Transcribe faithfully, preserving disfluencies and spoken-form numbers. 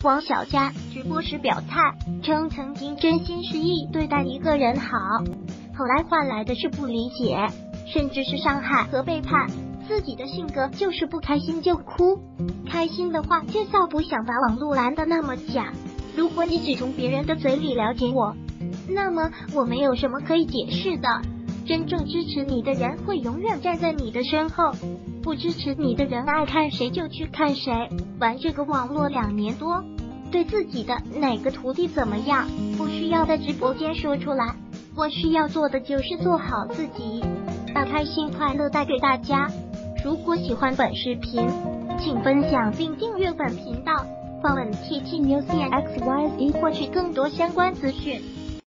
王小佳直播时表态，称曾经真心实意对待一个人好，后来换来的是不理解，甚至是伤害和背叛。自己的性格就是不开心就哭，开心的话就笑，不想把网路拦得那么假。如果你只从别人的嘴里了解我，那么我没有什么可以解释的。真正支持你的人会永远站在你的身后，不支持你的人爱看谁就去看谁。玩这个网络两年多，对自己的哪个徒弟怎么样，不需要在直播间说出来，我需要做的就是做好自己，把开心快乐带给大家。如果喜欢本视频，请分享并订阅本频道，访问 T T News X Y Z 获取更多相关资讯。